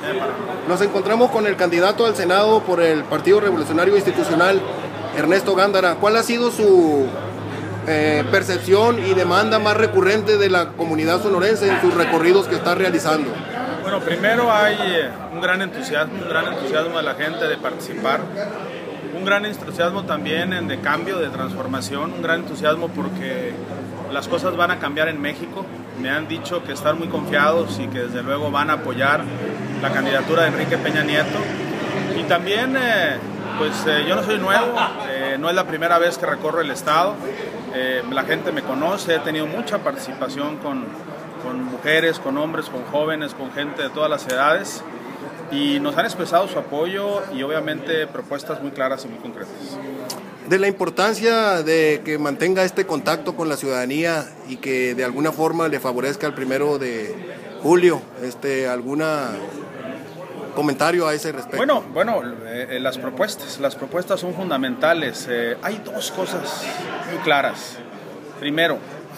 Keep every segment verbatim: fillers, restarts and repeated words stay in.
Nos encontramos con el candidato al Senado por el Partido Revolucionario Institucional, Ernesto Gándara. ¿Cuál ha sido su eh, percepción y demanda más recurrente de la comunidad sonorense en sus recorridos que está realizando? Bueno, primero hay un gran entusiasmo, un gran entusiasmo de la gente de participar, un gran entusiasmo también de cambio, de transformación, un gran entusiasmo porque las cosas van a cambiar en México. Me han dicho que están muy confiados y que desde luego van a apoyar la candidatura de Enrique Peña Nieto. Y también, eh, pues eh, yo no soy nuevo, eh, no es la primera vez que recorro el estado, eh, la gente me conoce, he tenido mucha participación con, con mujeres, con hombres, con jóvenes, con gente de todas las edades y nos han expresado su apoyo y obviamente propuestas muy claras y muy concretas. De la importancia de que mantenga este contacto con la ciudadanía y que de alguna forma le favorezca el primero de julio, este, ¿alguna comentario a ese respecto? Bueno, bueno, eh, las propuestas, las propuestas son fundamentales. Eh, hay dos cosas muy claras. Primero,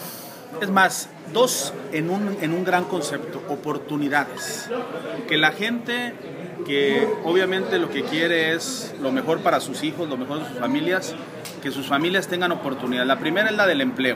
es más, dos en un, en un gran concepto, oportunidades. Que la gente que obviamente lo que quiere es lo mejor para sus hijos, lo mejor de sus familias, que sus familias tengan oportunidad. La primera es la del empleo.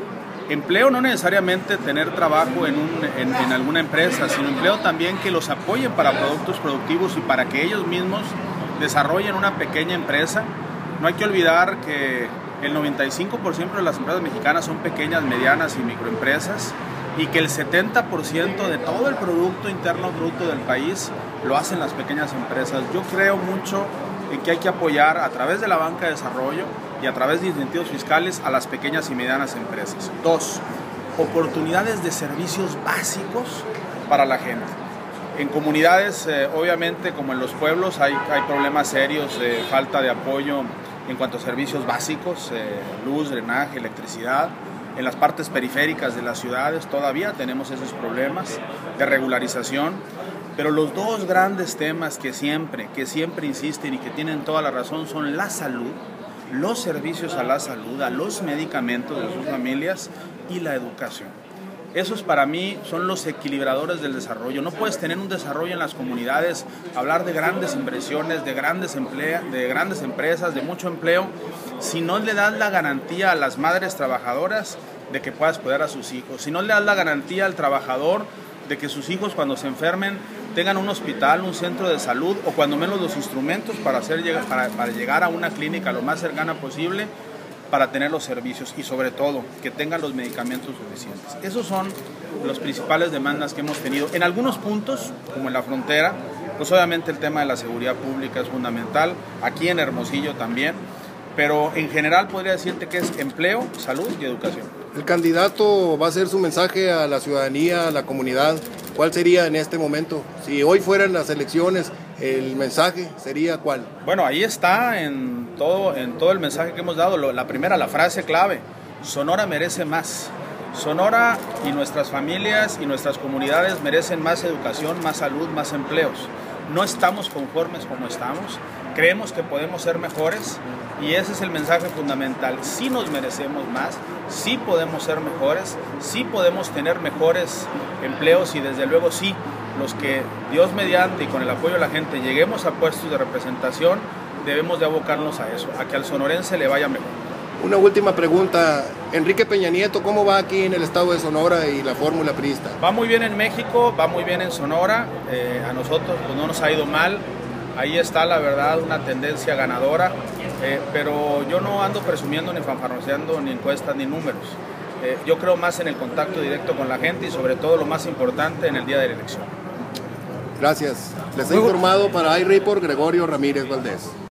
Empleo no necesariamente tener trabajo en, un, en, en alguna empresa, sino empleo también que los apoyen para productos productivos y para que ellos mismos desarrollen una pequeña empresa. No hay que olvidar que el noventa y cinco por ciento de las empresas mexicanas son pequeñas, medianas y microempresas y que el setenta por ciento de todo el Producto Interno Bruto del país lo hacen las pequeñas empresas. Yo creo mucho en que hay que apoyar a través de la banca de desarrollo y a través de incentivos fiscales a las pequeñas y medianas empresas. Dos, oportunidades de servicios básicos para la gente. En comunidades, eh, obviamente, como en los pueblos, hay, hay problemas serios de falta de apoyo en cuanto a servicios básicos, eh, luz, drenaje, electricidad. En las partes periféricas de las ciudades todavía tenemos esos problemas de regularización. Pero los dos grandes temas que siempre, que siempre insisten y que tienen toda la razón son la salud, los servicios a la salud, a los medicamentos de sus familias y la educación. Esos para mí son los equilibradores del desarrollo. No puedes tener un desarrollo en las comunidades, hablar de grandes inversiones, de grandes, emplea, de grandes empresas, de mucho empleo, si no le das la garantía a las madres trabajadoras de que puedas cuidar a sus hijos, si no le das la garantía al trabajador de que sus hijos cuando se enfermen tengan un hospital, un centro de salud o cuando menos los instrumentos para, hacer, para, para llegar a una clínica lo más cercana posible para tener los servicios y sobre todo que tengan los medicamentos suficientes. Esos son las principales demandas que hemos tenido. En algunos puntos, como en la frontera, pues obviamente el tema de la seguridad pública es fundamental, aquí en Hermosillo también, pero en general podría decirte que es empleo, salud y educación. El candidato va a hacer su mensaje a la ciudadanía, a la comunidad. ¿Cuál sería en este momento? Si hoy fueran las elecciones, el mensaje sería ¿cuál? Bueno, ahí está en todo, en todo el mensaje que hemos dado. La primera, la frase clave, Sonora merece más. Sonora y nuestras familias y nuestras comunidades merecen más educación, más salud, más empleos. No estamos conformes como estamos, creemos que podemos ser mejores y ese es el mensaje fundamental. Sí nos merecemos más, sí podemos ser mejores, sí podemos tener mejores empleos y desde luego sí, los que Dios mediante y con el apoyo de la gente lleguemos a puestos de representación, debemos de abocarnos a eso, a que al sonorense le vaya mejor. Una última pregunta, Enrique Peña Nieto, ¿cómo va aquí en el estado de Sonora y la fórmula priista? Va muy bien en México, va muy bien en Sonora, eh, a nosotros pues, no nos ha ido mal, ahí está la verdad una tendencia ganadora, eh, pero yo no ando presumiendo ni fanfarroneando ni encuestas ni números, eh, yo creo más en el contacto directo con la gente y sobre todo lo más importante en el día de la elección. Gracias, les he informado para iReport Gregorio Ramírez Valdés.